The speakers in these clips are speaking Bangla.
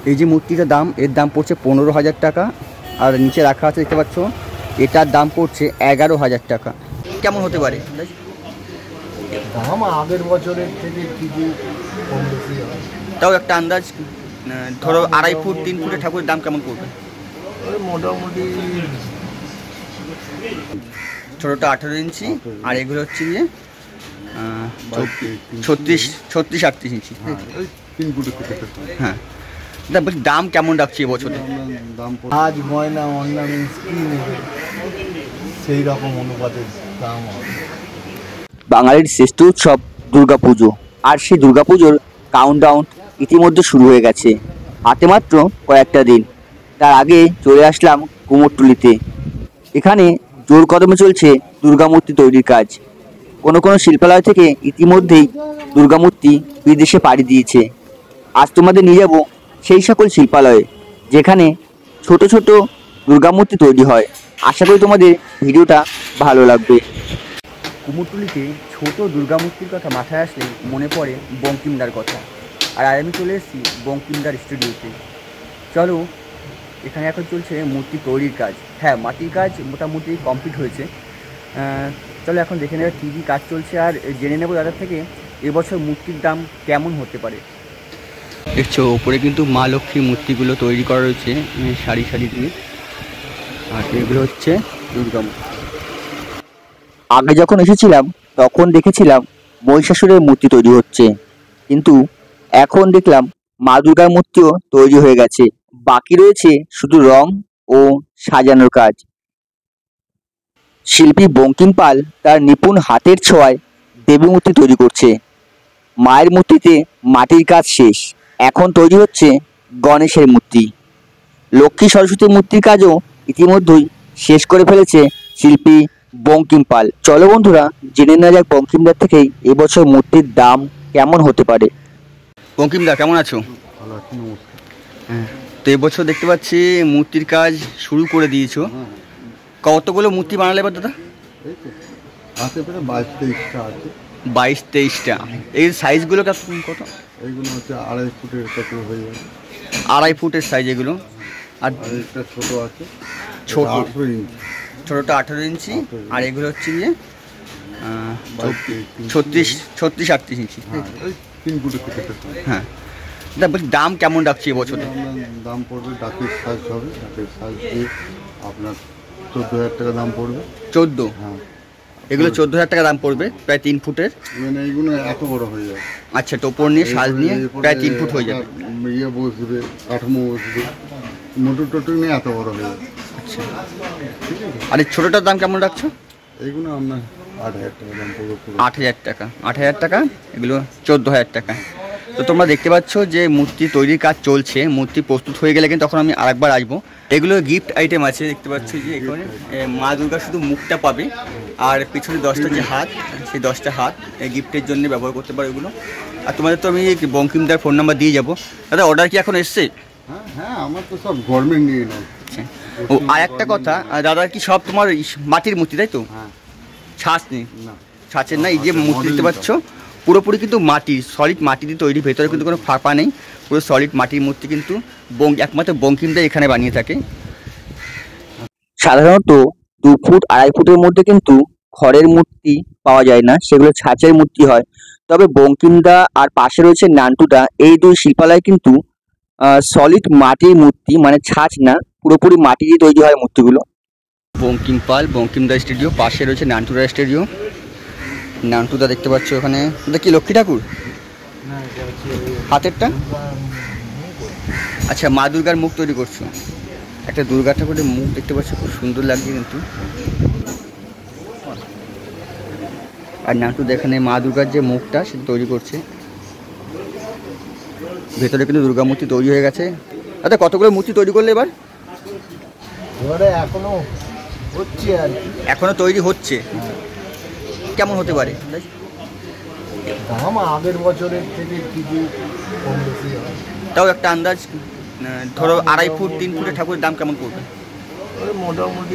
এই যে মূর্তিটার দাম, এর দাম পড়ছে 15,000 টাকা। আর নিচে রাখা আছে দেখতে পাচ্ছ, এটার দাম পড়ছে 11,000 টাকা। কেমন হতে পারে দাম? আগের বছরের থেকে কিছু কম বেশি হয়। তাও একটা আন্দাজ ধরো 2.5 ফুট 3 ফুটের ঠাকুরের দাম কেমন পড়বে? ওই মোটামুটি ছোটোটা 18 ইঞ্চি আর এগুলো হচ্ছে গিয়ে 36-38 ইঞ্চি। ওই 3 ফুটের থেকে। হ্যাঁ, দাম কেমন রাখছি এবছরে? দাম আজ ময়না অর্নামেন্টস কি নেবে সেই রকম অনুপাতে দাম হবে। বাঙালির শ্রেষ্ঠ উৎসব দুর্গাপুজো, আর সেই দুর্গাপুজোর কাউন্টডাউন ইতিমধ্যে শুরু হয়ে গেছে। হাতে মাত্র কয়েকটা দিন। তার আগে চলে আসলাম কুমোরটুলিতে। এখানে জোর কদমে চলছে দুর্গামূর্তি তৈরির কাজ। কোনো কোনো শিল্পালয় থেকে ইতিমধ্যেই দুর্গামূর্তি বিদেশে পাড়ি দিয়েছে। আজ তোমাদের নিয়ে যাব সেই সকল শিল্পালয়ে যেখানে ছোট ছোট দুর্গামূর্তি তৈরি হয়। আশা করি তোমাদের ভিডিওটা ভালো লাগবে। কুমোরটুলিতে ছোট দুর্গামূর্তির কথা মাথায় আসলে মনে পড়ে বঙ্কিমদার কথা। আর আমি চলে এসেছি বঙ্কিমদার স্টুডিওতে। চলো, এখানে এখন চলছে মূর্তি তৈরির কাজ। হ্যাঁ, মাটির কাজ মোটামুটি কমপ্লিট হয়েছে। চলো এখন দেখে নেবে কী কী কাজ চলছে আর জেনে নেবো দাদার থেকে এবছর মূর্তির দাম কেমন হতে পারে। দেখছো, ওপরে কিন্তু মা লক্ষ্মীর মূর্তিগুলো তৈরি করা রয়েছে সারি সারি দিয়ে। আর এগুলো হচ্ছে দুর্গামূর্তি। আগে যখন এসেছিলাম তখন দেখেছিলাম মহিষাসুরের মূর্তি তৈরি হচ্ছে, কিন্তু এখন দেখলাম মা দুর্গার মূর্তিও তৈরি হয়ে গেছে। বাকি রয়েছে শুধু রং ও সাজানোর কাজ। শিল্পী বঙ্কিম পাল তার নিপুণ হাতের ছোঁয়ায় দেবী মূর্তি তৈরি করছে। মায়ের মূর্তিতে মাটির কাজ শেষ, এখন তৈরি হচ্ছে গণেশের মূর্তি। লক্ষ্মী সরস্বতী মূর্তির কাজও ইতিমধ্যেই শেষ করে ফেলেছে শিল্পী বঙ্কিম পাল। চলো বন্ধুরা, জেনে নেওয়া যাক বঙ্কিমদার থেকেই এবছর মূর্তির দাম কেমন হতে পারে। বঙ্কিমদা, কেমন আছো? ভালো আছি, নমস্কার। হ্যাঁ, তো এবছর দেখতে পাচ্ছি মূর্তির কাজ শুরু করে দিয়েছো। কতগুলো মূর্তি বানালে এবার দাদা? আছে প্রায় 22-23টা আছে। 22-23টা। এই সাইজগুলো কত? এইগুলো হচ্ছে 2.5 ফুটের থেকে হয়ে যাবে। 2.5 ফুটের সাইজ এগুলো। আর একটা ছোট আছে, ছোট 18 ইঞ্চি। ছোটোটা 18 ইঞ্চি আর এগুলো হচ্ছে গিয়ে 36-38 ইঞ্চি। ওই 3 ফুটের থেকে। হ্যাঁ, দাম কেমন রাখছি এবছরে? দাম পড়বে, ডাকের সাইজ হবে, ডাকের সাইজ দিয়ে আপনার 14,000 টাকা দাম পড়বে। 14? হ্যাঁ, এগুলো 14,000 টাকা দাম পড়বে, প্রায় 3 ফুটের। মানে এইগুলো এত বড় হয়ে যাবে। আচ্ছা, টোপর নিয়ে সাজ নিয়ে প্রায় 3 ফুট হয়ে যাবে। ইয়ে বসবে, কাঠামো বসবে, মোটর টোটর নিয়ে এত বড় হয়ে যাবে। আচ্ছা, আর এই ছোটোটার দাম কেমন রাখছো? এইগুলো আপনার 8,000 টাকা দাম পড়বে। 8,000 টাকা। 8,000 টাকা, এগুলো 14,000 টাকা। তো তোমরা দেখতে পাচ্ছ যে মূর্তি তৈরির কাজ চলছে। মূর্তি প্রস্তুত হয়ে গেলে কিন্তু তখন আমি আরেকবার আসবো। এগুলো গিফট আইটেম আছে, দেখতে পাচ্ছ যে এখানে মা দুর্গা শুধু মুখটা পাবে আর পিছনে 10টা যে হাত, সেই 10টা হাত গিফটের জন্য ব্যবহার করতে পারো এগুলো। আর তোমাদের তো আমি বঙ্কিমদার ফোন নাম্বার দিয়ে যাবো। দাদা, অর্ডার কি এখন এসছে? হ্যাঁ হ্যাঁ, আমার তো সব গভর্নমেন্ট নিয়ে নেয়। আচ্ছা, ও আর একটা কথা, দাদা কি সব তোমার মাটির মূর্তি, তাই তো? হ্যাঁ, ছাঁচ নেই? না, ছাঁচের না। এই যে মূর্তি দেখতে পাচ্ছ পুরোপুরি কিন্তু মাটির, সলিড মাটি দিয়ে তৈরি, ভেতরে কিন্তু কোনো ফাঁপা নেই, পুরো সলিড মাটির মূর্তি কিন্তু একমাত্র বঙ্কিমদা এখানে বানিয়ে থাকে। সাধারণত 2 ফুট 2.5 ফুটের মধ্যে কিন্তু খড়ের মূর্তি পাওয়া যায় না, সেগুলো ছাঁচের মূর্তি হয়। তবে বঙ্কিমদা আর পাশে রয়েছে নান্টুদা, এই দুই শিল্পালয় কিন্তু সলিড মাটির মূর্তি, মানে ছাঁচ না, পুরোপুরি মাটি দিয়ে তৈরি হয় মূর্তিগুলো। বঙ্কিম পাল, বঙ্কিমদা স্টুডিও, পাশে রয়েছে নান্টুদা স্টুডিও। নান্টুদা দেখতে পাচ্ছ ওখানে, ওটা কি লক্ষ্মী ঠাকুর হাতেরটা? আচ্ছা, মা দুর্গার মুখ তৈরি করছো। একটা দুর্গা ঠাকুরের মুখ দেখতে পাচ্ছ, খুব সুন্দর লাগছে কিন্তু। আর নান্টুদা এখানে মা দুর্গার যে মুখটা সেটা তৈরি করছে। ভেতরে কিন্তু দুর্গা মূর্তি তৈরি হয়ে গেছে। আচ্ছা, কতগুলো মূর্তি তৈরি করলে এবার? এখনো হচ্ছে আর কি, এখনো তৈরি হচ্ছে। কেমন হতে পারে দাম? আগের বছরের থেকে কিছু কম বেশি হয়। তাও একটা আন্দাজ ধরো 2.5 ফুট 3 ফুটের ঠাকুরের দাম কেমন পড়বে? ওই মোটামুটি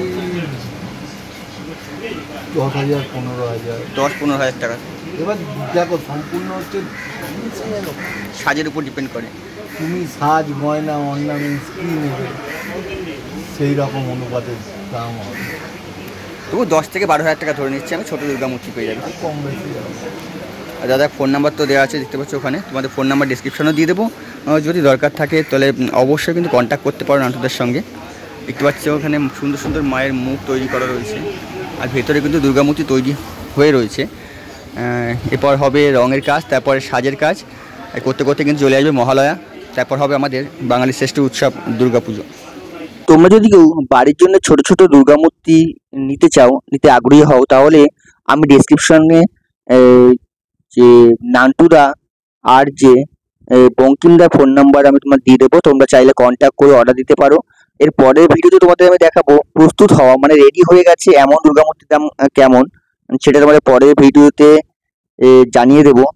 10,000 15,000। 10-15 হাজার টাকা। এবার দেখো, সম্পূর্ণ হচ্ছে সাজের উপর ডিপেন্ড করে। তুমি সাজ গয়না অর্নামেন্টস কী নেবে সেই রকম অনুপাতের দাম হবে। তবু 10 থেকে 12 হাজার টাকা ধরে নিচ্ছি আমি, ছোটো দুর্গা মূর্তি পেয়ে যাবে। কম বেশি হবে। আর দাদা ফোন নাম্বার তো দেওয়া আছে, দেখতে পাচ্ছ ওখানে, তোমাদের ফোন নাম্বার ডিসক্রিপশনও দিয়ে দেবো। যদি দরকার থাকে তাহলে অবশ্যই কিন্তু কন্ট্যাক্ট করতে পারো নান্টুদের সঙ্গে। দেখতে পাচ্ছ ওখানে সুন্দর সুন্দর মায়ের মুখ তৈরি করা রয়েছে, আর ভেতরে কিন্তু দুর্গা মূর্তি তৈরি হয়ে রয়েছে। এরপর হবে রঙের কাজ, তারপরে সাজের কাজ, করতে করতে কিন্তু চলে আসবে মহালয়া, তারপর হবে আমাদের বাঙালির শ্রেষ্ঠ উৎসব দুর্গা পুজো। তোমরা যদি কেউ বাড়ির জন্য ছোট ছোট দুর্গা মূর্তি নিতে চাও, নিতে আগ্রহী হও, তাহলে আমি ডেসক্রিপশনে যে নান্টুদা আর যে বঙ্কিমদার ফোন নাম্বার আমি তোমার দিয়ে দেবো, তোমরা চাইলে কন্ট্যাক্ট করে অর্ডার দিতে পারো। এর পরের ভিডিওতে তোমাদের আমি দেখাবো প্রস্তুত হওয়া, মানে রেডি হয়ে গেছে এমন দুর্গা মূর্তির দাম কেমন, সেটা তোমাদের পরের ভিডিওতে জানিয়ে দেবো।